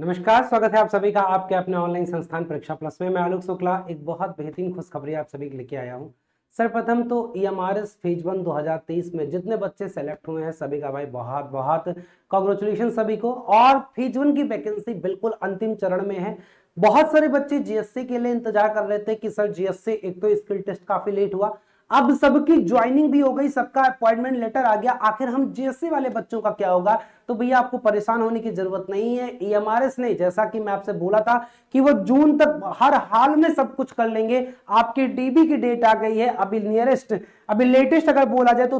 नमस्कार, स्वागत है आप सभी का आपके अपने ऑनलाइन संस्थान परीक्षा प्लस में। मैं आलोक शुक्ला एक बहुत बेहतरीन खुशखबरी आप सभी के लेके आया हूं। सर्वप्रथम तो ईएमआरएस फेज 1 2023 में जितने बच्चे सेलेक्ट हुए हैं सभी का भाई बहुत बहुत कांग्रेचुलेशन सभी को। और फेज 1 की वैकेंसी बिल्कुल अंतिम चरण में है। बहुत सारे बच्चे जीएससी के लिए इंतजार कर रहे थे कि सर जीएससी एक तो स्किल टेस्ट काफी लेट हुआ, अब सबकी ज्वाइनिंग भी हो गई, सबका अपॉइंटमेंट लेटर आ गया, आखिर हम जीएससी वाले बच्चों का क्या होगा। तो भैया आपको परेशान होने की जरूरत नहीं है। ईएमआरएस ने जैसा कि मैं आपसे बोला था कि वो जून तक हर हाल में सब कुछ कर लेंगे। आपकी डीबी की डेट आ गई है, अभी लेटेस्ट अगर बोला जाए तो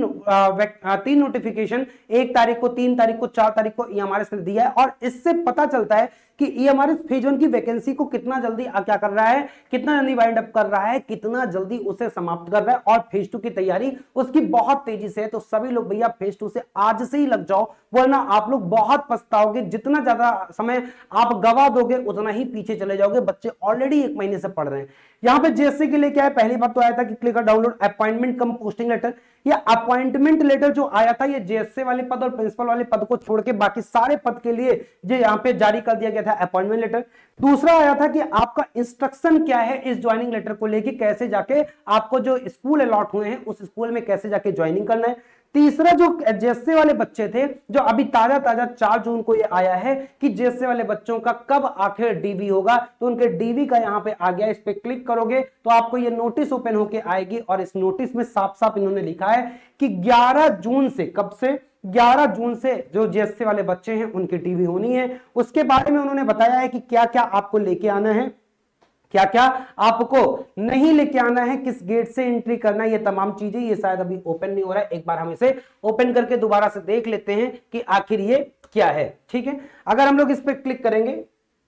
तीन नोटिफिकेशन 1 तारीख को, 3 तारीख को, 4 तारीख को ईएमआरएस ने दिया है। और इससे पता चलता है कि ईएमआरएस फेज 1 की वैकेंसी को कितना जल्दी क्या कर रहा है, कितना जल्दी वाइंड अप कर रहा है, कितना जल्दी उसे समाप्त कर रहा है। और फेज 2 की तैयारी उसकी बहुत तेजी से है। तो सभी लोग भैया फेज 2 से आज से ही लग जाओ, वरना आप लोग बहुत पछताओगे। जितना ज्यादा समय आप गवा दोगे उतना ही पीछे चले जाओगे। बच्चे ऑलरेडी 1 महीने से पढ़ रहे हैं। यहां पे जीएससी के लिए क्या है, पहली बात तो आया था कि click download appointment cum posting letter. ये अपॉइंटमेंट लेटर जो आया था ये जीएससी वाले पद और प्रिंसिपल वाले पद को छोड़ के बाकी सारे पद के लिए जो यहां पे जारी कर दिया गया था अपॉइंटमेंट लेटर। दूसरा आया था कि आपका इंस्ट्रक्शन क्या है इस ज्वाइनिंग लेटर को लेके, कैसे जाके आपको जो स्कूल अलॉट हुए हैं उस स्कूल में कैसे जाके ज्वाइनिंग करना है। तीसरा जो जेएससी वाले बच्चे थे, जो अभी ताजा 4 जून को ये आया है कि जेएससी वाले बच्चों का कब आखिर डीवी होगा, तो उनके डीवी का यहां पे आ गया। इस पे क्लिक करोगे तो आपको ये नोटिस ओपन होके आएगी और इस नोटिस में साफ साफ इन्होंने लिखा है कि 11 जून से, कब से, 11 जून से जो जेएससी वाले बच्चे हैं उनकी डीवी होनी है। उसके बारे में उन्होंने बताया है कि क्या क्या आपको लेके आना है, क्या क्या आपको नहीं लेके आना है, किस गेट से एंट्री करना है, ये तमाम चीजें। ये शायद अभी ओपन नहीं हो रहा है, एक बार हम इसे ओपन करके दोबारा से देख लेते हैं कि आखिर ये क्या है। ठीक है, अगर हम लोग इस पर क्लिक करेंगे,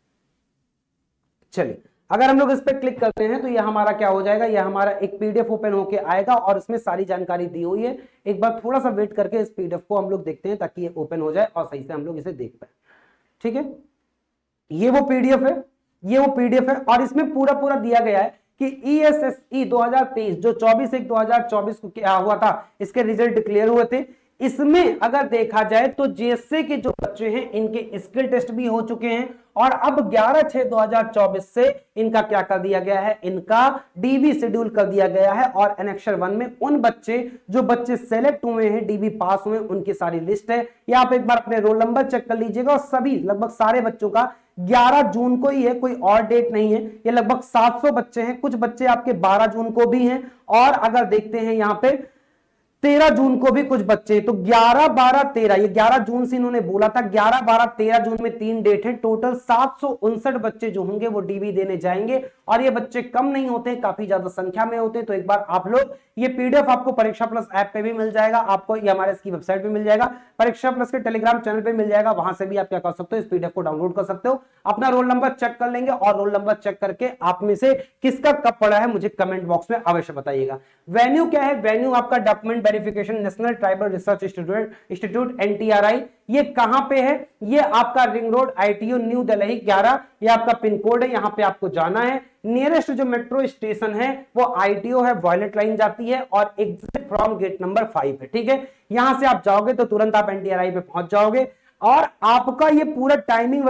चलिए अगर हम लोग इस पर क्लिक करते हैं तो ये हमारा क्या हो जाएगा, ये हमारा एक पीडीएफ ओपन होके आएगा और इसमें सारी जानकारी दी हुई है। एक बार थोड़ा सा वेट करके इस पीडीएफ को हम लोग देखते हैं ताकि ये ओपन हो जाए और सही से हम लोग इसे देख पाए। ठीक है, ये वो पीडीएफ है, ये वो पीडीएफ है और इसमें पूरा पूरा दिया गया है कि ईएसएसई 2023 जो 24/1/2024 को क्या हुआ था, इसके रिजल्ट डिक्लेयर हुए थे। इसमें अगर देखा जाए तो जीएससी के जो बच्चे हैं इनके स्किल टेस्ट भी हो चुके हैं और अब 11/6/2024 से इनका क्या कर दिया गया है, इनका डीवी शेड्यूल कर दिया गया है। और एनेक्सर 1 में उन जो बच्चे सेलेक्ट हुए हैं, डीवी पास हुए, उनकी सारी लिस्ट है। यहाँ पे एक बार अपने रोल नंबर चेक कर लीजिएगा और सभी लगभग सारे बच्चों का 11 जून को ही है, कोई और डेट नहीं है। ये लगभग 700 बच्चे हैं, कुछ बच्चे आपके 12 जून को भी हैं और अगर देखते हैं यहाँ पे 13 जून को भी कुछ बच्चे। तो 11, 12, 13, ये 11 जून से इन्होंने बोला था, 11, 12, 13 जून में 3 डेट है। टोटल 759 बच्चे जो होंगे वो डीवी देने जाएंगे और ये बच्चे कम नहीं होते, काफी ज्यादा संख्या में होते हैं। तो एक बार आप लोग ये पीडीएफ आपको परीक्षा प्लस ऐप पे भी मिल जाएगा, आपको हमारे इसकी वेबसाइट पे मिल जाएगा, परीक्षा प्लस के टेलीग्राम चैनल पे मिल जाएगा। वहां से भी आप क्या कर सकते हो, इस पीडीएफ को डाउनलोड कर सकते हो, अपना रोल नंबर चेक कर लेंगे और रोल नंबर चेक करके आप में से किसका कब पड़ा है मुझे कमेंट बॉक्स में अवश्य बताइएगा। वेन्यू क्या है, वेन्यू आपका document verification national tribal research institute NTRI. ये कहां पे है, ये आपका ring road ITU new Delhi 11, ये आपका पिन कोड है। यहां पे आपको जाना है, नियरेस्ट जो मेट्रो स्टेशन है वो आईटीओ है, वॉयलेट लाइन जाती है और एग्जिट फ्रॉम गेट नंबर 5 है। ठीक है, यहां से आप जाओगे तो तुरंत आप एनटीआरआई पे पहुंच जाओगे और आपका ये पूरा टाइमिंग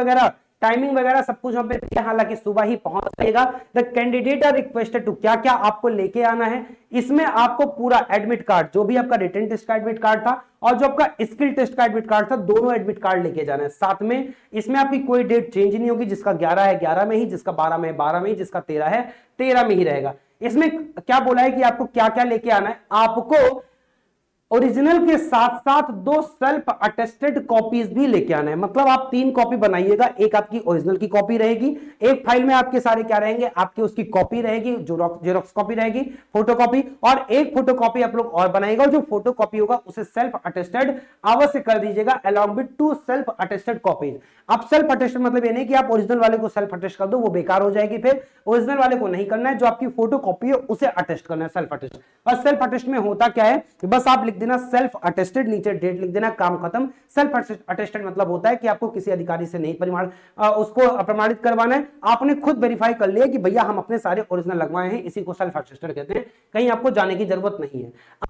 वगैरह सब कुछ पे, हालांकि सुबह ही पहुंच जाएगा। The candidate are requested to, क्या क्या आपको लेके आना है, इसमें आपको पूरा एडमिट कार्ड, जो भी आपका रिटन टेस्ट का एडमिट कार्ड था और जो आपका स्किल टेस्ट का एडमिट कार्ड था, दोनों एडमिट कार्ड लेके जाना है साथ में। इसमें आपकी कोई डेट चेंज नहीं होगी, जिसका 11 है 11 में ही, जिसका 12 में 12 में ही, जिसका 13 है 13 में ही रहेगा। इसमें क्या बोला है कि आपको क्या क्या लेके आना है, आपको ओरिजिनल के साथ साथ 2 सेल्फ अटेस्टेड कॉपीज भी लेके आना है। मतलब आप 3 कॉपी बनाइएगा, एक आपकी ओरिजिनल की कॉपी रहेगी, एक फाइल में आपके सारे क्या रहेंगे, आपकी उसकी कॉपी रहेगी, जेरोक्स कॉपी रहेगी, फोटो कॉपी, और एक फोटो कॉपी आप लोग और बनाएगा। और जो फोटो कॉपी होगा उसे सेल्फ अटेस्टेड अवश्य कर दीजिएगा along with 2 self attested copies. अब सेल्फ अटेस्टेड मतलब ये नहीं कि आप ओरिजिनल वाले को सेल्फ अटेस्ट कर दो, वो बेकार हो जाएगी। फिर ओरिजिनल वाले को नहीं करना है, जो आपकी फोटो कॉपी है उसे अटेस्ट करना है, सेल्फ अटेस्ट। और सेल्फ अटेस्ट में होता क्या है, बस आप लिख देना सेल्फ अटेस्टेड, नीचे डेट लिख देना, काम खत्म। सेल्फ अटेस्टेड मतलब होता है कि आपको किसी अधिकारी से नहीं उसको प्रमाणित करवाना है, आपने खुद वेरीफाई कर लिया कि भैया हम अपने सारे ओरिजिनल लगवाए हैं, इसी को सेल्फ अटेस्टेड कहते हैं, कहीं आपको जाने की जरूरत नहीं है। अब मैं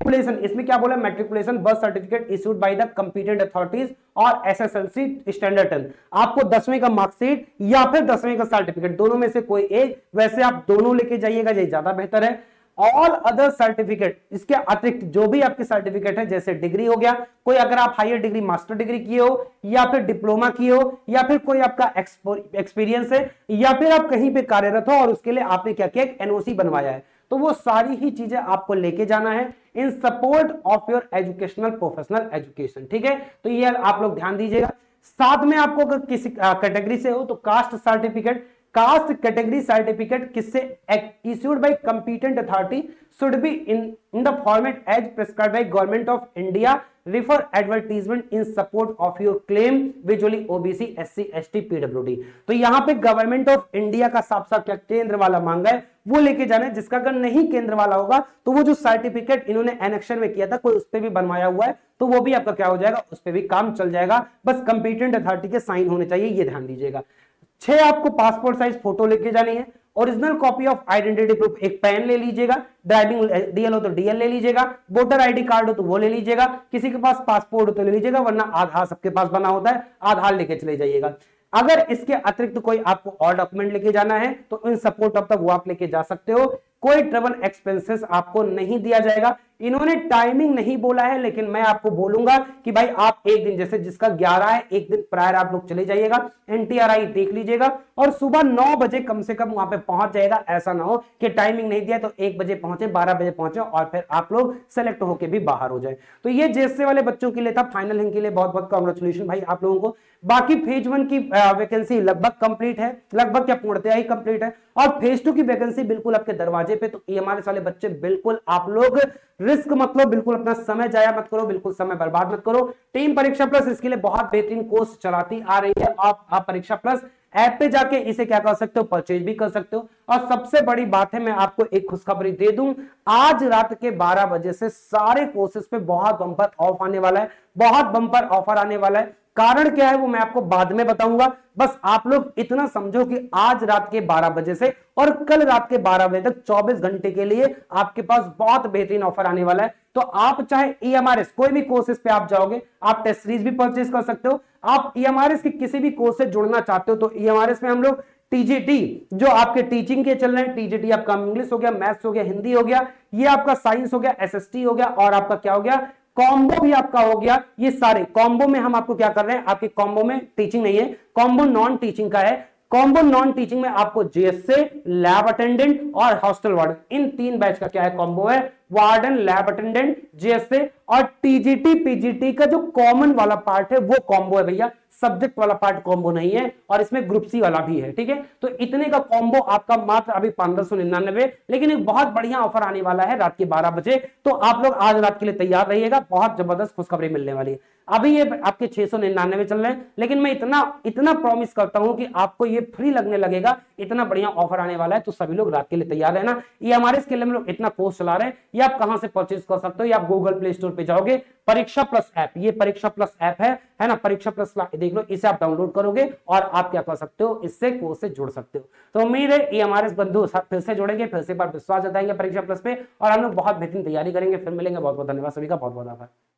मैट्रिकुलेशन, इसमें क्या बोला, matriculation birth certificate issued by the competent authorities और एसएसएलसी स्टैंडर्ड 10। आपको 10वीं का मार्कशीट या फिर 10वीं का सर्टिफिकेट, दोनों में से कोई एक, वैसे आप दोनों लेके जाइएगा, ये ज्यादा बेहतर है। ऑल अदर सर्टिफिकेट, इसके अतिरिक्त जो भी आपके सर्टिफिकेट है, जैसे डिग्री हो गया, कोई अगर आप हायर डिग्री मास्टर डिग्री किए हो या फिर डिप्लोमा किए हो या फिर कोई आपका एक्सपीरियंस है या फिर आप कहीं पे कार्यरत हो और उसके लिए आपने क्या किया, एनओसी बनवाया है, तो वो सारी ही चीजें आपको लेके जाना है in support of your educational professional education. ठीक है, तो ये आप लोग ध्यान दीजिएगा। साथ में आपको अगर किसी कैटेगरी से हो तो caste certificate, caste category certificate किससे, issued by competent authority, should be in the format as prescribed by government of India, refer advertisement in support of your claim, visually OBC SC ST PWD. तो यहां पे government of India का साफ साफ क्या केंद्र वाला मांगा है, वो लेके जाना है। जिसका अगर नहीं केंद्र वाला होगा तो वो जो सर्टिफिकेट इन्होंने एनेक्शन में किया था, कोई उस पर भी बनवाया हुआ है, तो वो भी आपका क्या हो जाएगा, उस पर भी काम चल जाएगा। बस कंपीटेंट अथॉरिटी के साइन होने चाहिए, ये ध्यान दीजिएगा। 6 आपको पासपोर्ट साइज फोटो लेके जानी है, original copy of identity proof, एक पेन ले लीजिएगा, ड्राइविंग डीएल हो तो डीएल ले लीजिएगा, वोटर आईडी कार्ड हो तो वो ले लीजिएगा, किसी के पास पासपोर्ट हो तो ले लीजिएगा, वरना आधार सबके पास बना होता है, आधार लेके चले जाइएगा। अगर इसके अतिरिक्त कोई आपको और डॉक्यूमेंट लेके जाना है तो इन सपोर्ट ऑफ तक वो आप लेके जा सकते हो। कोई ट्रेवल एक्सपेंसेस आपको नहीं दिया जाएगा। इन्होंने टाइमिंग नहीं बोला है, लेकिन मैं आपको बोलूंगा कि भाई आप एक दिन, जैसे जिसका 11 है, एक दिन प्रायर आप लोग चले जाइएगा, एनटीआरआई देख लीजिएगा और सुबह 9 बजे कम से कम वहां पे पहुंच जाएगा। ऐसा ना हो कि टाइमिंग नहीं दिया तो 1 बजे पहुंचे, 12 बजे पहुंचे और फिर आप लोग सेलेक्ट होके भी बाहर हो जाए। तो ये जेएसए वाले बच्चों के लिए था। फाइनल इनके लिए बहुत बहुत कांग्रेचुलेशन भाई आप लोगों को। बाकी फेज 1 की वैकेंसी लगभग कंप्लीट है, लगभग क्या पूर्णतया ही कंप्लीट है, और फेज 2 की वैकेंसी बिल्कुल आपके दरवाजे पे। तो ईएमआरएस वाले बच्चे बिल्कुल आप लोग रिस्क मत लो, बिल्कुल अपना समय जाया मत करो, बिल्कुल समय बर्बाद मत करो। टीम परीक्षा प्लस इसके लिए बहुत बेहतरीन कोर्स चलाती आ रही है। आप परीक्षा प्लस ऐप पे जाके इसे क्या कर सकते हो, परचेज भी कर सकते हो। और सबसे बड़ी बात है, मैं आपको एक खुशखबरी दे दूं, आज रात के 12 बजे से सारे कोर्सेज पे बहुत बम्पर ऑफ आने वाला है, बहुत बम्पर ऑफर आने वाला है। कारण क्या है वो मैं आपको बाद में बताऊंगा। बस आप लोग इतना समझो कि आज रात के 12 बजे से और कल रात के 12 बजे तक 24 घंटे के लिए आपके पास बहुत बेहतरीन ऑफर आने वाला है। तो आप चाहे ईएमआरएस कोई भी कोर्सेज पे आप जाओगे, आप टेस्ट सीरीज भी परचेज कर सकते हो। आप ईएमआरएस की किसी भी कोर्स से जुड़ना चाहते हो तो ईएमआरएस में हम लोग टीजीटी जो आपके टीचिंग के चल रहे हैं, टीजीटी आपका इंग्लिश हो गया, मैथ्स हो गया, हिंदी हो गया, ये आपका साइंस हो गया, एसएसटी हो गया, और आपका क्या हो गया, कॉम्बो भी आपका हो गया। ये सारे कॉम्बो में हम आपको क्या कर रहे हैं, आपके कॉम्बो में टीचिंग नहीं है, कॉम्बो नॉन टीचिंग का है। कॉम्बो नॉन टीचिंग में आपको जेएसए, लैब अटेंडेंट और हॉस्टल वार्डन, इन 3 बैच का क्या है, कॉम्बो है। वार्डन, लैब अटेंडेंट, जेएसए और टीजीटी पीजीटी का जो कॉमन वाला पार्ट है वो कॉम्बो है भैया, सब्जेक्ट वाला पार्ट कॉम्बो नहीं है, और इसमें ग्रुप सी वाला भी है। ठीक है, तो इतने का कॉम्बो आपका मात्र अभी 1599, लेकिन एक बहुत बढ़िया ऑफर आने वाला है रात के 12 बजे। तो आप लोग आज रात के लिए तैयार रहिएगा, बहुत जबरदस्त खुशखबरी मिलने वाली है। अभी ये आपके 699 चल रहे हैं, लेकिन मैं इतना प्रॉमिस करता हूं कि आपको ये फ्री लगने लगेगा, इतना बढ़िया ऑफर आने वाला है। तो सभी लोग रात के लिए तैयार रहना। ये हमारे इसके लिए हम लोग इतना कोर्स चला रहे हैं, ये आप कहां से परचेज कर सकते हो, या आप गूगल प्ले स्टोर पे जाओगे, परीक्षा प्लस ऐप, ये परीक्षा प्लस ऐप है ना, परीक्षा प्लस देख लो, इसे आप डाउनलोड करोगे और आप क्या कर सकते हो, इससे कोर्स से जुड़ सकते हो। तो उम्मीद है ये हमारे बंधु फिर से जुड़ेंगे, फिर से एक बार विश्वास जताएंगे परीक्षा प्लस पे, और हम लोग बहुत बेहतरीन तैयारी करेंगे। फिर मिलेंगे, बहुत बहुत धन्यवाद सभी का, बहुत बहुत आभार।